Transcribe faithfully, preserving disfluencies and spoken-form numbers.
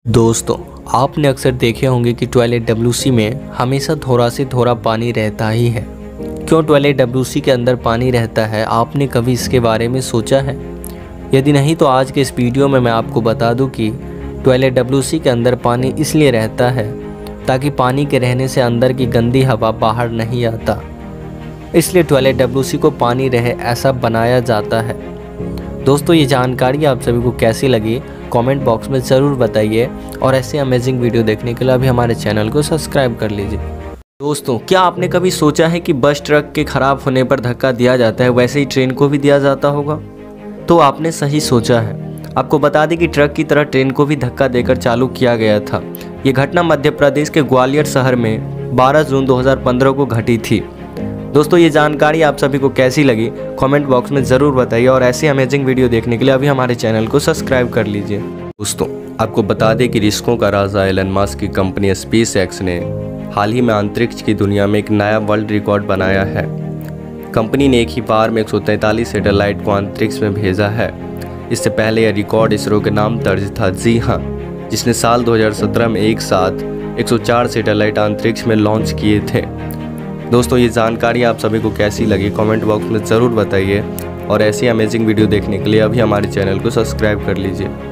दोस्तों, आपने अक्सर देखे होंगे कि टॉयलेट डब्ल्यूसी में हमेशा थोड़ा से थोड़ा पानी रहता ही है। क्यों टॉयलेट डब्ल्यूसी के अंदर पानी रहता है, आपने कभी इसके बारे में सोचा है? यदि नहीं तो आज के इस वीडियो में मैं आपको बता दूं कि टॉयलेट डब्ल्यूसी के अंदर पानी इसलिए रहता है ताकि पानी के रहने से अंदर की गंदी हवा बाहर नहीं आता, इसलिए टॉयलेट डब्ल्यूसी को पानी रहे ऐसा बनाया जाता है। दोस्तों, ये जानकारी आप सभी को कैसी लगी कमेंट बॉक्स में ज़रूर बताइए और ऐसे अमेजिंग वीडियो देखने के लिए अभी हमारे चैनल को सब्सक्राइब कर लीजिए। दोस्तों, क्या आपने कभी सोचा है कि बस ट्रक के ख़राब होने पर धक्का दिया जाता है, वैसे ही ट्रेन को भी दिया जाता होगा? तो आपने सही सोचा है। आपको बता दें कि ट्रक की तरह ट्रेन को भी धक्का देकर चालू किया गया था। ये घटना मध्य प्रदेश के ग्वालियर शहर में बारह जून दो हज़ार पंद्रह को घटी थी। दोस्तों, ये जानकारी आप सभी को कैसी लगी कमेंट बॉक्स में ज़रूर बताइए और ऐसे अमेजिंग वीडियो देखने के लिए अभी हमारे चैनल को सब्सक्राइब कर लीजिए। दोस्तों, आपको बता दें कि रिस्कों का राजा एलन मस्क की कंपनी स्पेस एक्स ने हाल ही में अंतरिक्ष की दुनिया में एक नया वर्ल्ड रिकॉर्ड बनाया है। कंपनी ने एक ही बार में एक सौ तैंतालीस सैटेलाइट को अंतरिक्ष में भेजा है। इससे पहले यह रिकॉर्ड इसरो के नाम दर्ज था। जी हाँ, जिसने साल दो हज़ार सत्रह में एक साथ एक सौ चार सैटेलाइट अंतरिक्ष में लॉन्च किए थे। दोस्तों, ये जानकारी आप सभी को कैसी लगी कमेंट बॉक्स में ज़रूर बताइए और ऐसी अमेजिंग वीडियो देखने के लिए अभी हमारे चैनल को सब्सक्राइब कर लीजिए।